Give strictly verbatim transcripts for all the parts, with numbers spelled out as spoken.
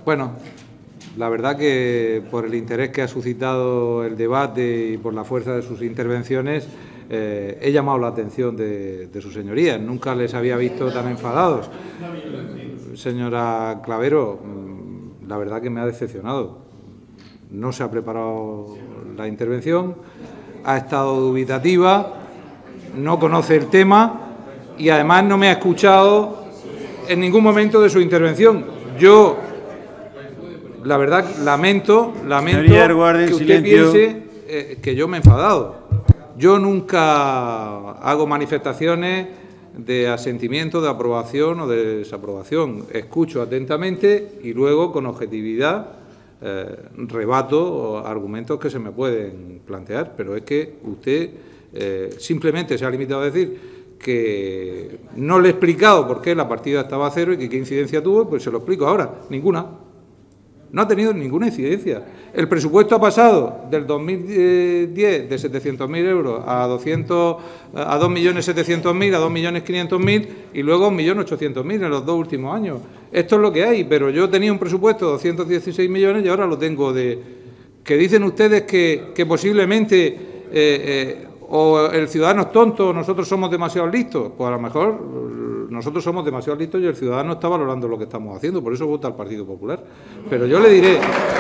Bueno, la verdad que por el interés que ha suscitado el debate y por la fuerza de sus intervenciones, eh, he llamado la atención de, de sus señorías. Nunca les había visto tan enfadados. Señora Clavero, la verdad que me ha decepcionado. No se ha preparado la intervención, ha estado dubitativa, no conoce el tema y además no me ha escuchado en ningún momento de su intervención. Yo, la verdad, lamento, lamento que usted piense eh, que yo me he enfadado. Yo nunca hago manifestaciones de asentimiento, de aprobación o de desaprobación. Escucho atentamente y luego, con objetividad, eh, rebato argumentos que se me pueden plantear. Pero es que usted eh, simplemente se ha limitado a decir que no le he explicado por qué la partida estaba a cero y que qué incidencia tuvo, pues se lo explico ahora. Ninguna. No ha tenido ninguna incidencia. El presupuesto ha pasado del dos mil diez de setecientos mil euros a, doscientos, a dos millones setecientos mil, a dos millones quinientos mil y luego a un millón ochocientos mil en los dos últimos años. Esto es lo que hay, pero yo tenía un presupuesto de doscientos dieciséis millones y ahora lo tengo de... Que dicen ustedes que, que posiblemente eh, eh, o el ciudadano es tonto o nosotros somos demasiado listos. Pues a lo mejor nosotros somos demasiado listos y el ciudadano está valorando lo que estamos haciendo, por eso vota al Partido Popular. Pero yo le diré,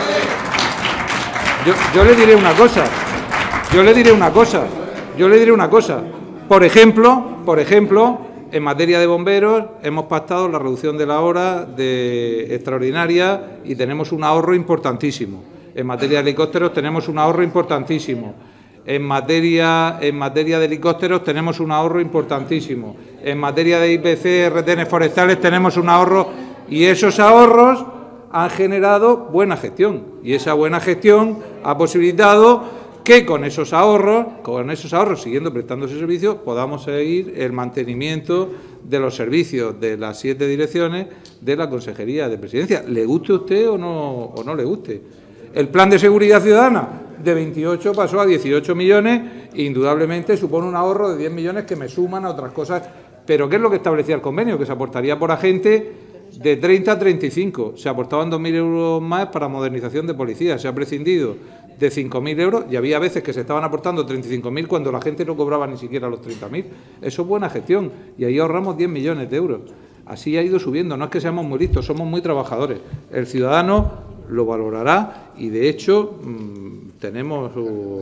yo, yo le diré una cosa, yo le diré una cosa, yo le diré una cosa. Por ejemplo, por ejemplo, en materia de bomberos hemos pactado la reducción de la hora de extraordinaria y tenemos un ahorro importantísimo. En materia de helicópteros tenemos un ahorro importantísimo. En materia, en materia de helicópteros tenemos un ahorro importantísimo. En materia de I P C, retenes forestales tenemos un ahorro y esos ahorros han generado buena gestión. Y esa buena gestión ha posibilitado que con esos ahorros, con esos ahorros, siguiendo prestando ese servicio, podamos seguir el mantenimiento de los servicios de las siete direcciones de la Consejería de Presidencia. ¿Le guste a usted o no, o no le guste? El plan de seguridad ciudadana de veintiocho pasó a dieciocho millones e indudablemente supone un ahorro de diez millones que me suman a otras cosas. Pero ¿qué es lo que establecía el convenio? Que se aportaría por agente de treinta a treinta y cinco. Se aportaban dos mil euros más para modernización de policía. Se ha prescindido de cinco mil euros y había veces que se estaban aportando treinta y cinco mil cuando la gente no cobraba ni siquiera los treinta mil. Eso es buena gestión y ahí ahorramos diez millones de euros. Así ha ido subiendo. No es que seamos muy listos, somos muy trabajadores. El ciudadano lo valorará y, de hecho, mmm, tenemos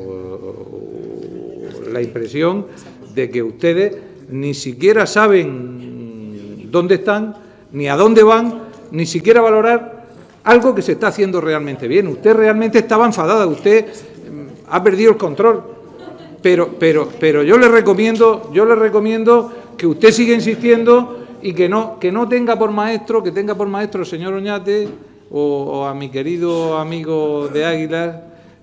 uh, la impresión de que ustedes ni siquiera saben dónde están, ni a dónde van, ni siquiera valorar algo que se está haciendo realmente bien. Usted realmente estaba enfadada, usted mmm, ha perdido el control, pero, pero, pero yo le recomiendo, yo le recomiendo que usted siga insistiendo y que no, que no tenga por maestro, que tenga por maestro al señor Oñate o, o a mi querido amigo de Águilas,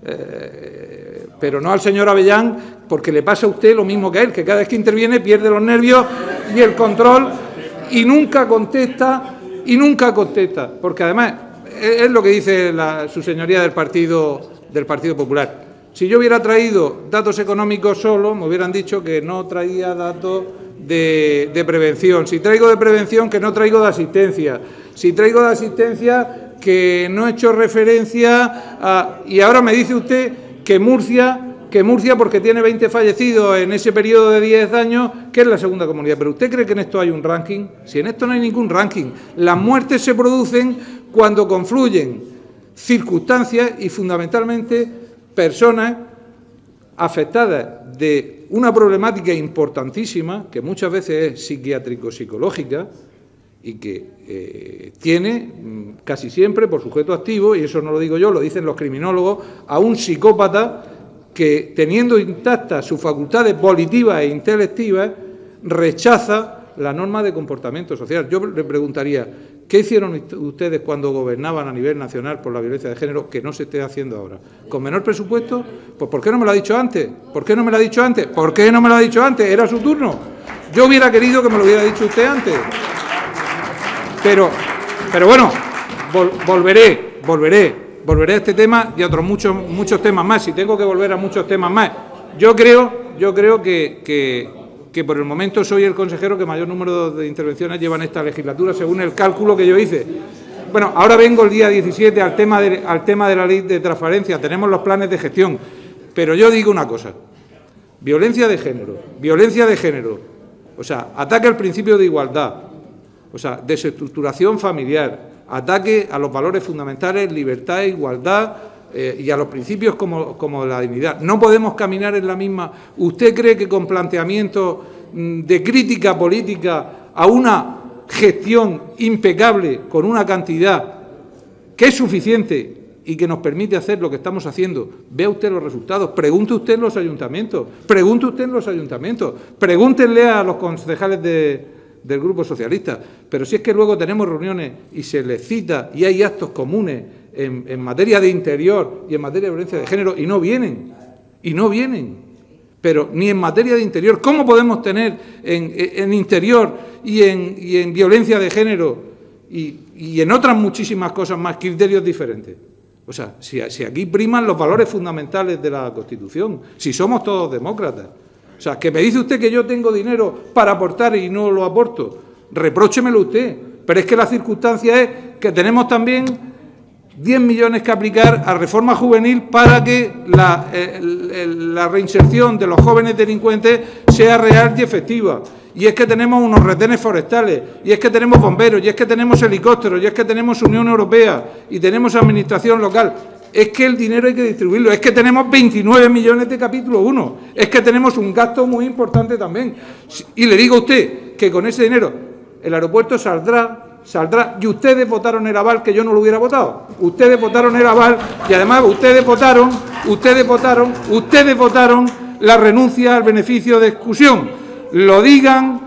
eh, pero no al señor Avellán, porque le pasa a usted lo mismo que a él, que cada vez que interviene pierde los nervios y el control y nunca contesta, y nunca contesta, porque además es, es lo que dice la, su señoría del Partido, del Partido Popular. Si yo hubiera traído datos económicos solo, me hubieran dicho que no traía datos de, de prevención. Si traigo de prevención, que no traigo de asistencia. Si traigo de asistencia, que no he hecho referencia a... Y ahora me dice usted que Murcia, que Murcia, porque tiene veinte fallecidos en ese periodo de diez años, que es la segunda comunidad. ¿Pero usted cree que en esto hay un ranking? Si en esto no hay ningún ranking. Las muertes se producen cuando confluyen circunstancias y, fundamentalmente, personas afectadas de una problemática importantísima, que muchas veces es psiquiátrico-psicológica, y que eh, tiene casi siempre por sujeto activo, y eso no lo digo yo, lo dicen los criminólogos, a un psicópata que, teniendo intactas sus facultades volitivas e intelectivas, rechaza la norma de comportamiento social. Yo le preguntaría, ¿qué hicieron ustedes cuando gobernaban a nivel nacional por la violencia de género que no se esté haciendo ahora? ¿Con menor presupuesto? Pues ¿por qué no me lo ha dicho antes? ¿Por qué no me lo ha dicho antes? ¿Por qué no me lo ha dicho antes? Era su turno. Yo hubiera querido que me lo hubiera dicho usted antes. Pero, pero bueno, vol, volveré, volveré, volveré a este tema y a otros muchos, muchos temas más. Si tengo que volver a muchos temas más. Yo creo, yo creo que, que, que por el momento soy el consejero que mayor número de intervenciones lleva en esta legislatura, según el cálculo que yo hice. Bueno, ahora vengo el día diecisiete al tema, de, al tema de la ley de transparencia. Tenemos los planes de gestión. Pero yo digo una cosa. Violencia de género, violencia de género, o sea, ataque al principio de igualdad, o sea, desestructuración familiar, ataque a los valores fundamentales, libertad, igualdad eh, y a los principios como, como la dignidad. No podemos caminar en la misma. ¿Usted cree que con planteamientos mmm, de crítica política a una gestión impecable con una cantidad que es suficiente y que nos permite hacer lo que estamos haciendo? Vea usted los resultados, pregunte usted en los ayuntamientos, pregunte usted en los ayuntamientos, pregúntenle a los concejales de, del Grupo Socialista. Pero si es que luego tenemos reuniones y se les cita y hay actos comunes en, en materia de interior y en materia de violencia de género y no vienen, y no vienen. Pero ni en materia de interior, ¿cómo podemos tener en, en interior y en, y en violencia de género y, y en otras muchísimas cosas más criterios diferentes? O sea, si, si aquí priman los valores fundamentales de la Constitución, si somos todos demócratas. O sea, que me dice usted que yo tengo dinero para aportar y no lo aporto, repróchemelo usted. Pero es que la circunstancia es que tenemos también diez millones que aplicar a reforma juvenil para que la, el, el, la reinserción de los jóvenes delincuentes sea real y efectiva. Y es que tenemos unos retenes forestales, y es que tenemos bomberos, y es que tenemos helicópteros, y es que tenemos Unión Europea, y tenemos administración local. Es que el dinero hay que distribuirlo, es que tenemos veintinueve millones de capítulo uno, es que tenemos un gasto muy importante también. Y le digo a usted que con ese dinero el aeropuerto saldrá, saldrá, y ustedes votaron el aval que yo no lo hubiera votado. Ustedes votaron el aval, y además ustedes votaron, ustedes votaron, ustedes votaron la renuncia al beneficio de exclusión. Lo digan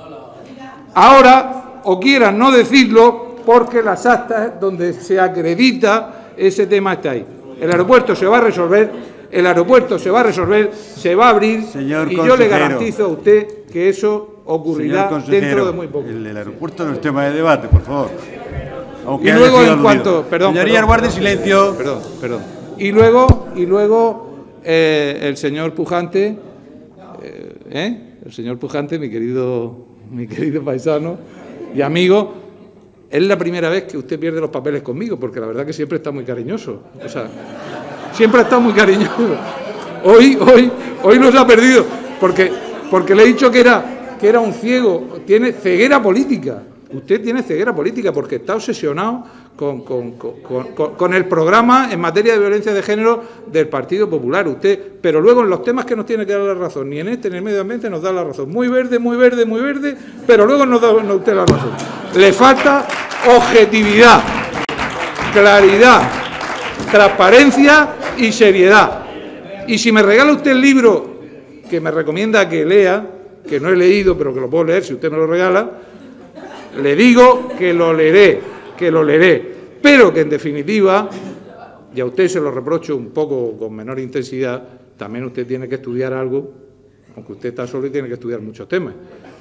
ahora o quieran no decirlo, porque las actas donde se acredita ese tema está ahí. El aeropuerto se va a resolver, el aeropuerto se va a resolver, se va a abrir, señor y consejero, yo le garantizo a usted que eso ocurrirá dentro de muy poco. El, el aeropuerto no es tema de debate, por favor. Aunque y luego en cuanto, perdón, señorías, guarde silencio. Perdón, perdón. Y luego, y luego eh, el señor Pujante, eh, ¿eh? el señor Pujante, mi querido, mi querido paisano y amigo, es la primera vez que usted pierde los papeles conmigo, porque la verdad que siempre está muy cariñoso. O sea, siempre está muy cariñoso. Hoy, hoy, hoy los ha perdido, porque, porque le he dicho que era, que era un ciego, tiene ceguera política. Usted tiene ceguera política porque está obsesionado con, con, con, con, con el programa en materia de violencia de género del Partido Popular. Usted, pero luego en los temas que nos tiene que dar la razón, ni en este ni en el medio ambiente nos da la razón. Muy verde, muy verde, muy verde, pero luego nos da no, usted la razón. Le falta objetividad, claridad, transparencia y seriedad. Y si me regala usted el libro que me recomienda que lea, que no he leído, pero que lo puedo leer si usted me lo regala, le digo que lo leeré, que lo leeré, pero que en definitiva, y a usted se lo reprocho un poco con menor intensidad, también usted tiene que estudiar algo, aunque usted está solo y tiene que estudiar muchos temas.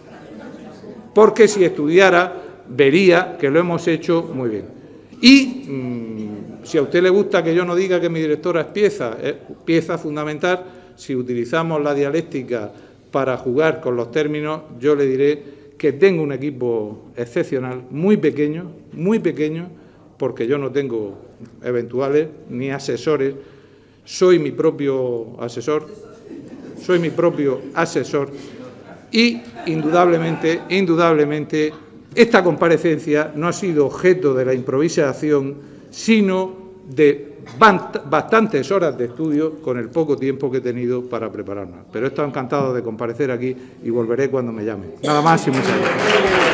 Porque si estudiara, vería que lo hemos hecho muy bien. Y mmm, si a usted le gusta que yo no diga que mi directora es pieza, es pieza fundamental, si utilizamos la dialéctica para jugar con los términos, yo le diré que tengo un equipo excepcional, muy pequeño, muy pequeño, porque yo no tengo eventuales ni asesores, soy mi propio asesor, soy mi propio asesor y indudablemente, indudablemente, esta comparecencia no ha sido objeto de la improvisación, sino de bastantes horas de estudio con el poco tiempo que he tenido para prepararnos. Pero he estado encantado de comparecer aquí y volveré cuando me llamen. Nada más y muchas gracias.